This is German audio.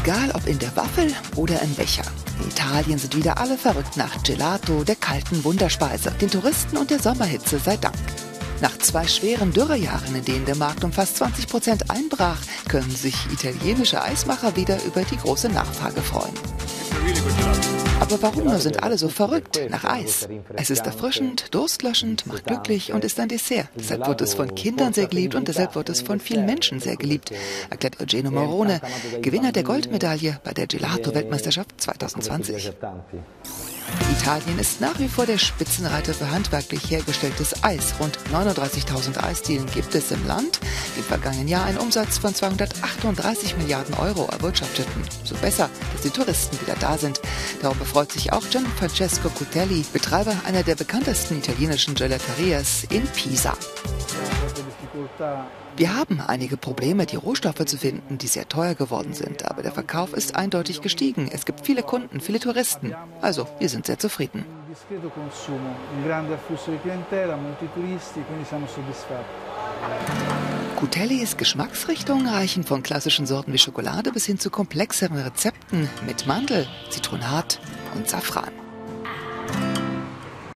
Egal ob in der Waffel oder im Becher. In Italien sind wieder alle verrückt nach Gelato, der kalten Wunderspeise, den Touristen und der Sommerhitze sei Dank. Nach 2 schweren Dürrejahren, in denen der Markt um fast 20% einbrach, können sich italienische Eismacher wieder über die große Nachfrage freuen. Aber warum nur sind alle so verrückt nach Eis? Es ist erfrischend, durstlöschend, macht glücklich und ist ein Dessert. Deshalb wird es von Kindern sehr geliebt und deshalb wird es von vielen Menschen sehr geliebt, erklärt Eugenio Morone, Gewinner der Goldmedaille bei der Gelato-Weltmeisterschaft 2020. Italien ist nach wie vor der Spitzenreiter für handwerklich hergestelltes Eis. Rund 39.000 Eisdielen gibt es im Land, die im vergangenen Jahr einen Umsatz von 238 Milliarden Euro erwirtschafteten. So besser, dass die Touristen wieder da sind. Darüber freut sich auch Gianfrancesco Cutelli, Betreiber einer der bekanntesten italienischen Gelaterias in Pisa. Wir haben einige Probleme, die Rohstoffe zu finden, die sehr teuer geworden sind. Aber der Verkauf ist eindeutig gestiegen. Es gibt viele Kunden, viele Touristen. Also, wir sind sehr zufrieden. Cutellis Geschmacksrichtungen reichen von klassischen Sorten wie Schokolade bis hin zu komplexeren Rezepten mit Mandel, Zitronat und Safran.